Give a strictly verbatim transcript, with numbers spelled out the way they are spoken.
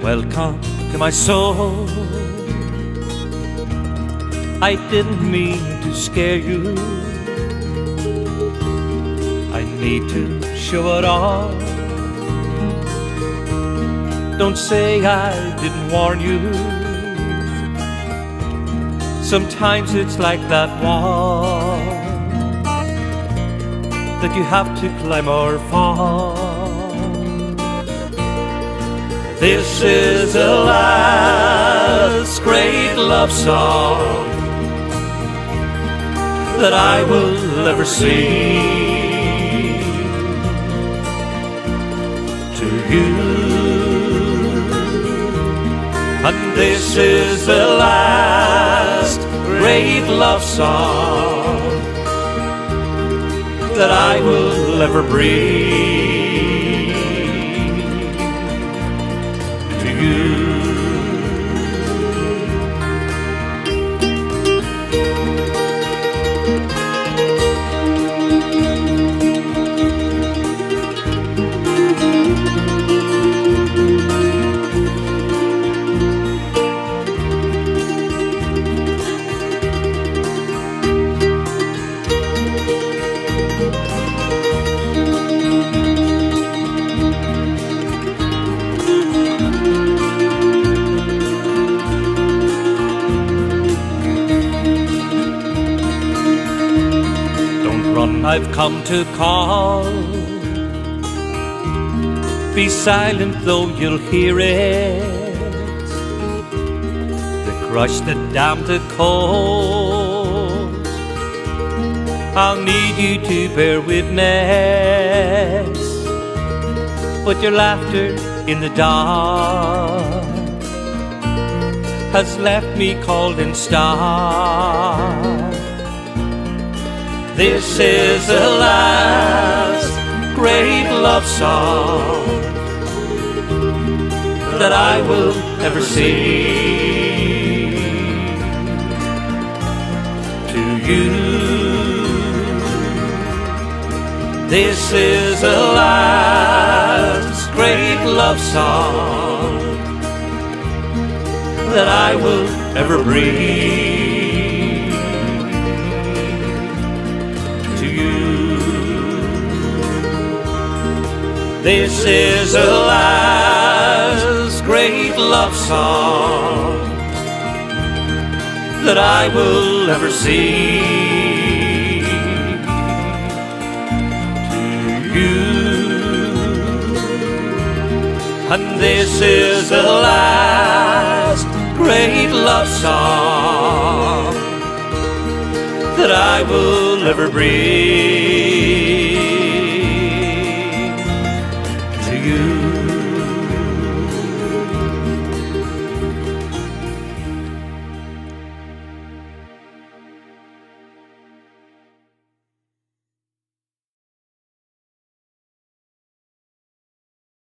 Welcome to my soul. I didn't mean to scare you. I need to show it all. Don't say I didn't warn you. Sometimes it's like that wall that you have to climb or fall. This is the last great love song that I will ever sing to you. And this is the last great love song that I will ever bring to you. I've come to call. Be silent though you'll hear it. The crush, the damp, the cold. I'll need you to bear witness. But your laughter in the dark has left me cold and stark. This is the last great love song that I will ever sing to you. This is the last great love song that I will ever bring. This is the last great love song that I will ever sing to you. And this is the last great love song that I will ever bring